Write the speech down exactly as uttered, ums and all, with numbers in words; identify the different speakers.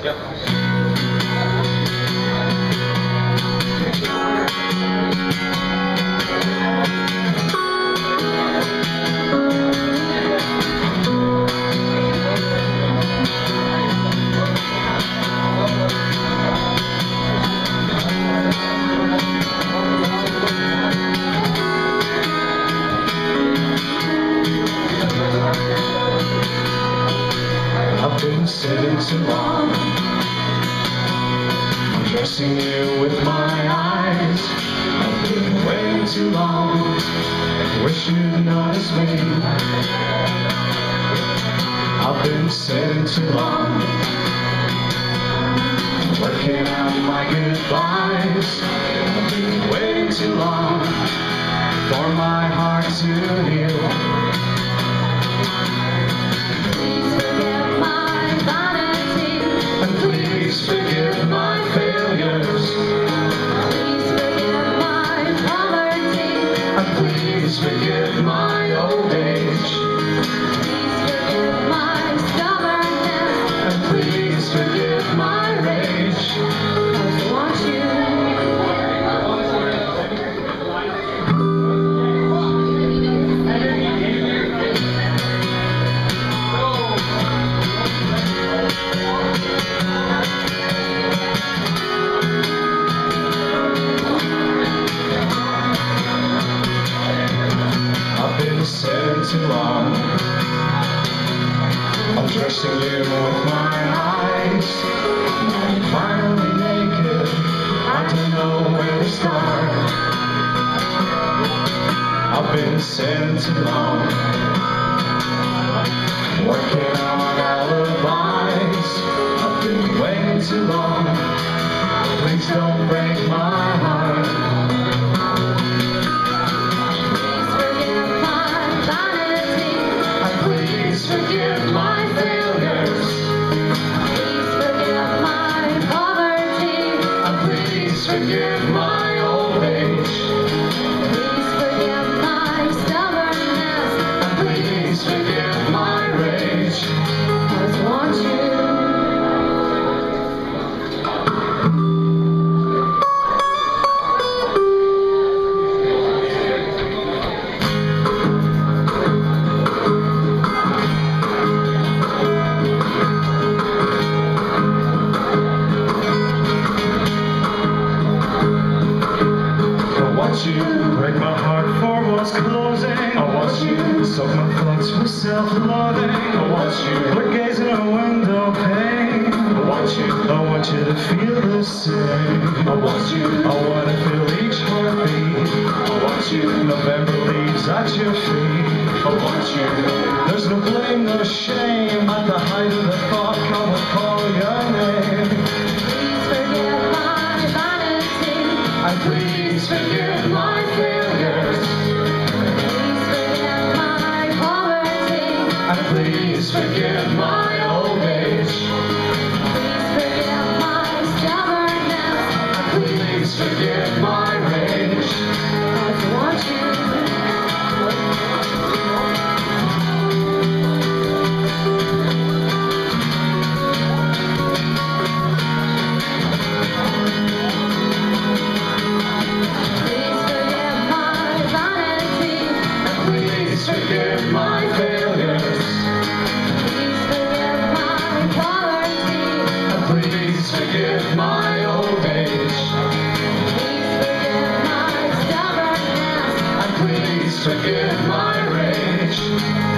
Speaker 1: Yep.
Speaker 2: I've been sitting too long, undressing you with my eyes. I've been waiting too long, I wish you'd notice me. I've been sitting too long, working out my goodbyes. I've been waiting too long for my heart to heal. Please forgive my failures. Please forgive my poverty. And please forgive my old age. Please forgive my stubbornness. And please forgive my rage. 'Cause I want you. Sitting too long, I'm dressing you with my eyes. I'm finally naked, I don't know where to start. I've been sitting too long, working on alibis. I've been waiting too long, please don't break my heart. Please forgive my failures. Please forgive my poverty. And please forgive my old age. Please forgive my stubbornness. And please forgive my rage. 'Cause I want you. You break my heart for what's closing. I want you to soak my thoughts with self-loathing. I want you to gaze in a window pane. I want you, I want you to feel the same. I want you, I want to feel each heartbeat. I want you, November leaves at your feet. I want you, there's no blame, no shame. At the height of the thought, I will call your name. Please forgive my vanity. And please forgive my failures. Please forgive my poverty. And please forgive my old age. Please forgive my stubbornness. And please forgive my rage. 'Cause I want you. Please forgive my failures. Please forgive my poverty. And please forgive my old age. Please forgive my stubbornness. And please forgive my rage.